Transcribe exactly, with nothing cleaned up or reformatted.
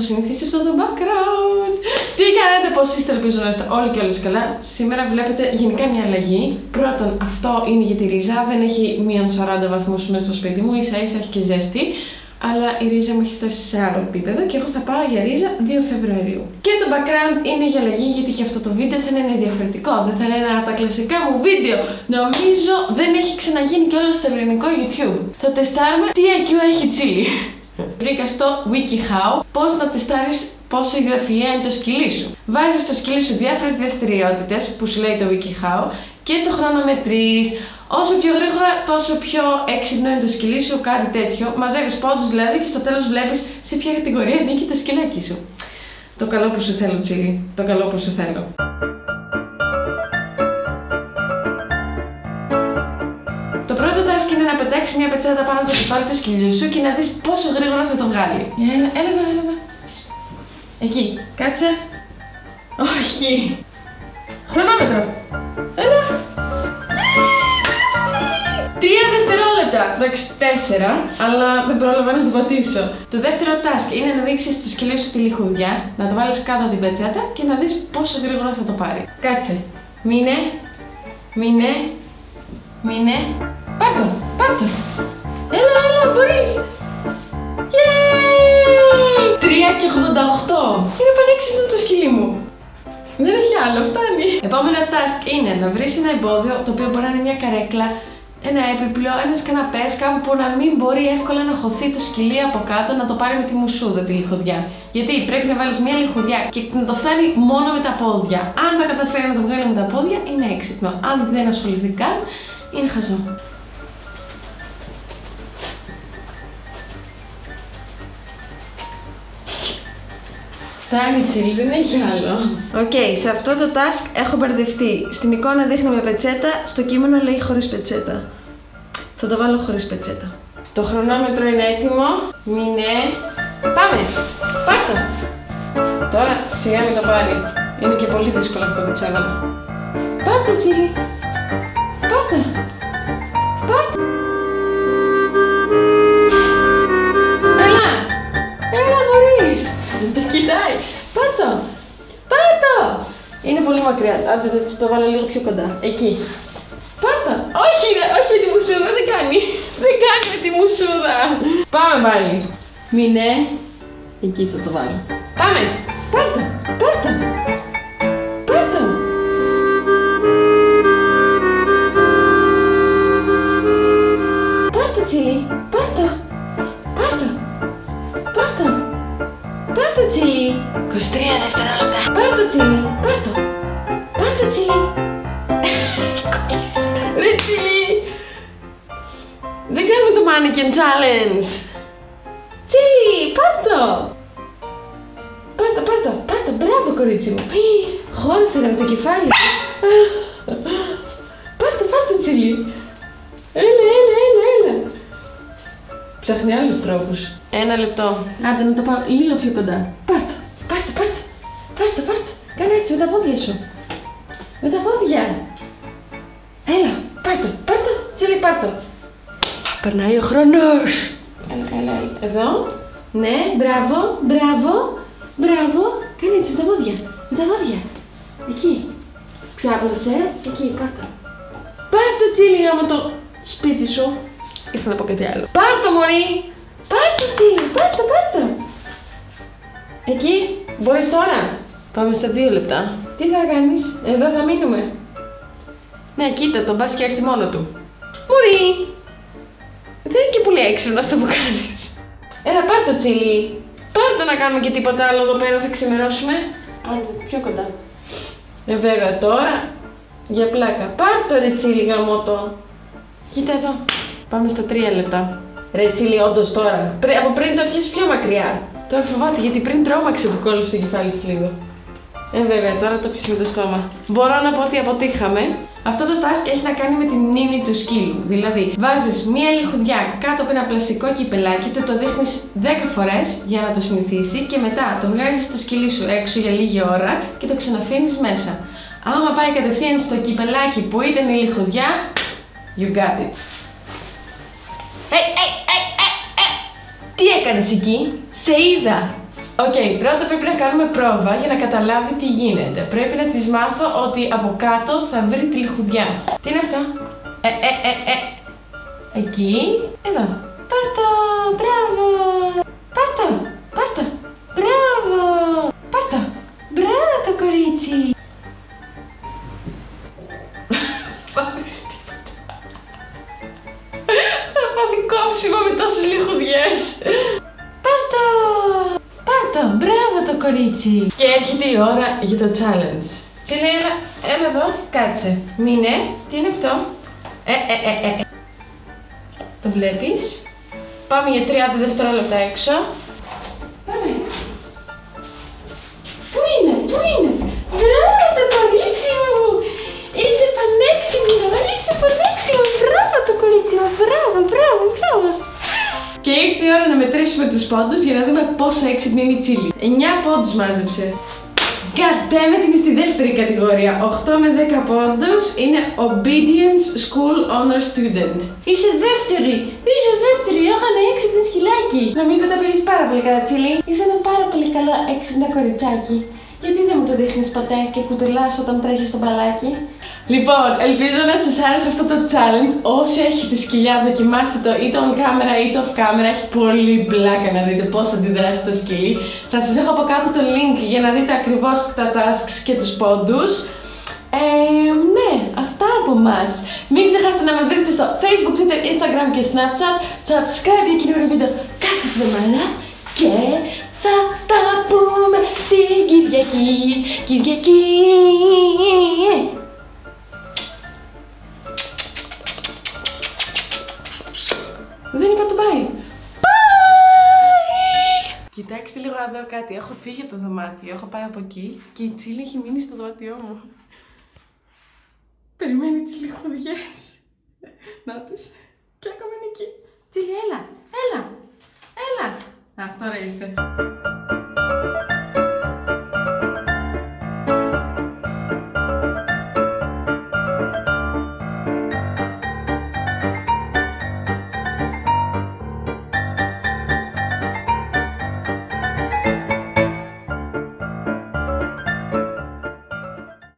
συνηθίσει αυτό το background. Τι κάνετε, πώς είστε, ελπίζω να είστε όλοι και όλες καλά. Σήμερα βλέπετε γενικά μια αλλαγή. Πρώτον, αυτό είναι για τη ρίζα, δεν έχει μείον σαράντα βαθμούς μέσα στο σπίτι μου, ίσα ίσα έχει και ζέστη. Αλλά η ρίζα μου έχει φτάσει σε άλλο επίπεδο και εγώ θα πάω για ρίζα δύο Φεβρουαρίου. Και το background είναι για αλλαγή, γιατί και αυτό το βίντεο θα είναι διαφορετικό. Δεν θα είναι ένα από τα κλασικά μου βίντεο. Νομίζω δεν έχει ξαναγίνει κιόλας στο ελληνικό YouTube. Θα τεστάρουμε τι άι κιου έχει τσίλι. Βρήκα στο WikiHow πώς να τεστάρεις πόσο ιδιοφυΐα είναι το σκυλί σου. Βάζεις στο σκυλί σου διάφορες δραστηριότητες που σου λέει το WikiHow και το χρονομετρείς. Όσο πιο γρήγορα, τόσο πιο έξυπνο είναι το σκυλί σου, κάτι τέτοιο. Μαζεύεις πόντους δηλαδή και στο τέλος βλέπεις σε ποια κατηγορία ανήκει το σκυλάκι σου. Το καλό που σου θέλω, Τσίλι. Το καλό που σου θέλω. Το πρώτο task είναι να πετάξεις μια πετσέτα πάνω από το κεφάλι του σκυλιού σου και να δεις πόσο γρήγορα θα το βγάλει. Έλα, έλα εδώ, έλα εδώ. Εκεί, κάτσε. Όχι. Χρονόμετρο. Έλα. Τρία δευτερόλεπτα. Εντάξει, τέσσερα, αλλά δεν πρόλαβα να το πατήσω. Το δεύτερο task είναι να δείξεις στο σκυλί σου τη λιχουδιά, να το βάλεις κάτω από την πετσέτα και να δεις πόσο γρήγορα θα το πάρει. Κάτσε. Μείνε. Μείνε. Μείνε. Πάρ' το. Πάρ' το. Έλα, έλα, μπορείς. Yay! τρία και ογδόντα οκτώ. Είναι πανέξυπνο το σκυλί μου. Δεν έχει άλλο, φτάνει. Επόμενο task είναι να βρεις ένα εμπόδιο, το οποίο μπορεί να είναι μια καρέκλα, ένα έπιπλο, ένας καναπές, κάπου που να μην μπορεί εύκολα να χωθεί το σκυλί από κάτω, να το πάρει με τη μουσούδα τη λιχουδιά. Γιατί πρέπει να βάλεις μια λιχουδιά και να το φτάνει μόνο με τα πόδια. Αν τα καταφέρει να το βγάλει με τα πόδια, είναι έξυπνο. Αν δεν ασχοληθεί καν, είναι χαζό. Φτάνει, Τσίλι, δεν έχει άλλο. Οκ, okay, σε αυτό το task έχω μπερδευτεί. Στην εικόνα δείχνει με πετσέτα, στο κείμενο λέει χωρίς πετσέτα. Θα το βάλω χωρίς πετσέτα. Το χρονόμετρο είναι έτοιμο. Μείνε. Πάμε! Πάρ' το! Τώρα σιγά μην το πάρει. Είναι και πολύ δύσκολο αυτό που ξέβαλα. Πάρ' το, Τσίλι! Πάρ' το! Πάρ' το! Έλα! Έλα, μπορείς! Το κοιτάει! Πάρ' το! Πάρ' το! Είναι πολύ μακριά. Άντε, θα το βάλω λίγο πιο κοντά. Εκεί. Πάρ' το! Όχι, όχι με τη μουσούδα, δεν κάνει! Δεν κάνει με τη μουσούδα! Πάμε πάλι! Μείνε. Εκεί θα το βάλω. Πάμε! Πάρ' το! Πάρ' το! Πάρ' το! Πάρ' το, Τσίλι! Πάρ' το! Πάρ' το! Πάρ' το! Πάρ' το, Τσίλι! είκοσι τρία δευτερόλεπτα! Πάρ' το, Τσίλι! Πάρ' το! Πάρ' το, Τσίλι! Κόλλησε! Ρε, Τσίλι! Δεν κάνουμε το mannequin challenge! Τσίλι! Πάρ' το! Πάρ' το, πάρ' το! Πάρ' το! Μπράβο, κορίτσι μου! Χώρισε με το κεφάλι! Πάρ' το, πάρ' το, Τσίλι! Έλα, έλα, έλα, έλα! Ψάχνει άλλους τρόπους. Ένα λεπτό. Άντε να το πάω λίγο πιο κοντά. Πάρ' το, πάρ' το, πάρ' το, πάρ' το, πάρ' το. Κάνε έτσι με τα πόδια σου. Με τα πόδια. Έλα, πάρ' το, πάρ' το, Τσίλι, πάρ' το. Περνάει ο χρόνος. Έλα, έλα, εδώ. Ναι, μπράβο, μπράβο, μπράβο. Κάνε έτσι με τα πόδια, με τα πόδια. Εκεί. Ξάπλωσε, εκεί, πάρ' το. Πάρ' το, Τσίλι, γάμο το σπίτι σου. Ήθελα να πω κάτι άλλο. Πάρ' το, μωρί! Πάρ' το, Τσίλι! Πάρ' το, πάρ' το! Εκεί, μπορείς τώρα. Πάμε στα δύο λεπτά. Τι θα κάνεις, εδώ θα μείνουμε. Ναι, κοίτα, τον πας και έρθει μόνο του. Μωρί! Δεν είναι και πολύ έξυπνο αυτό που κάνεις. Έλα, πάρ' το, Τσίλι! Πάρ' το να κάνουμε και τίποτα άλλο εδώ πέρα, θα ξημερώσουμε. Άντε, πιο κοντά. Ε, βέβαια, τώρα, για πλάκα. Πάρ' το, ρε, Τσίλι, γαμώτο. Κοίτα εδώ. Πάμε στα τρία λεπτά. Ρε, Τσίλι, όντως τώρα. Πρι, από πριν το πιέσεις πιο μακριά. Τώρα φοβάται γιατί πριν τρόμαξε που κόλλησε το κεφάλι της λίγο. Ε, βέβαια, τώρα το πιέσε με το στόμα. Μπορώ να πω ότι αποτύχαμε. Αυτό το task έχει να κάνει με την μνήμη του σκύλου. Δηλαδή, βάζεις μία λιχουδιά κάτω από ένα πλαστικό κυπελάκι, του το δείχνεις δέκα φορές για να το συνηθίσει και μετά το βγάζεις στο σκύλι σου έξω για λίγη ώρα και το ξαναφήνεις μέσα. Άμα πάει κατευθείαν στο κυπελάκι που ήταν η λιχουδιά, you got it. Hey, hey, hey, hey, hey. Τι έκανες εκεί, σε είδα. Οκ, okay, πρώτα πρέπει να κάνουμε πρόβα για να καταλάβει τι γίνεται. Πρέπει να της μάθω ότι από κάτω θα βρει τη λιχουδιά. Τι είναι αυτό? Ε, ε, ε, ε. Εκεί, εδώ. Πάρτο, μπράβο. Πάρτο, πάρτο, μπράβο. Πάρτο, μπράβο το κορίτσι. Πάρεις τίποτα. Θα πάθει κόψιμο με τόσες λιχουδιές. Πάρτο, πάρτο, μπράβο το κορίτσι. Και έρχεται η ώρα για το challenge. Τσίλι, έλα, έλα εδώ, κάτσε. Μείνε, τι είναι αυτό? Ε, ε, ε, ε. Το βλέπεις? Πάμε για τριάντα δευτερόλεπτα έξω. Πάμε. Πού είναι, πού είναι? Μπράβο το κορίτσι μου. Είσαι πανέξυπνο, είσαι πανέξυπνο. Μπράβο το κορίτσι μου, μπράβο, μπράβο, μπράβο. Και ήρθε η ώρα να μετρήσουμε τους πόντους για να δούμε πόσο έξυπνη είναι η Τσίλι. εννιά πόντους μάζεψε. Κατέμετ είναι στη δεύτερη κατηγορία. οκτώ με δέκα πόντους είναι Obedience School Honor Student. Είσαι δεύτερη! Είσαι δεύτερη! Έχω ένα έξυπνο σκυλάκι! Νομίζω τα πήγες πάρα πολύ καλά, Τσίλι. Είσαι ένα πάρα πολύ καλό έξυπνο κοριτσάκι. Γιατί δεν μου το δείχνεις ποτέ και κουτουλάς όταν τρέχεις στο μπαλάκι? Λοιπόν, ελπίζω να σας άρεσε αυτό το challenge. Όσοι έχετε σκυλιά, δοκιμάστε το είτε on camera είτε off camera. Έχει πολύ πλάκα να δείτε πώς αντιδράσει το σκυλί. Θα σας έχω από κάτω το link για να δείτε ακριβώς τα tasks και τους πόντους. Ε, ναι, αυτά από εμάς. Μην ξεχάσετε να μας βρείτε στο Facebook, Twitter, Instagram και Snapchat. Subscribe για καινούριο βίντεο κάθε εβδομάδα. Και θα τα πούμε την Κυριακή. Κυριακή. Δεν είπα το bye. Bye! Κοιτάξτε λίγο εδώ κάτι. Έχω φύγει από το δωμάτιο. Έχω πάει από εκεί και η Τσίλι έχει μείνει στο δωμάτιό μου. Περιμένει τις λιχουδιές. Να τις. Και ακόμα είναι εκεί. Τσίλι, έλα, έλα, έλα. Α, τώρα ήρθε.